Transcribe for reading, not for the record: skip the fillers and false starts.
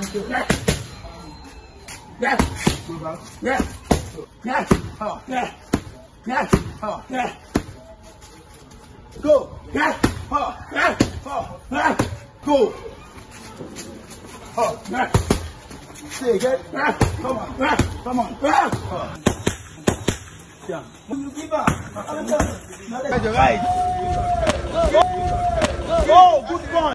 Yeah. Yeah. Yeah. Yeah. Yeah. Yeah. Go. Yeah. Yeah. Yeah. Go. Yeah. Stay again. Yeah. Come on. Yeah. Come on. Yeah. Yeah. You give up. That's right. Go. Good one.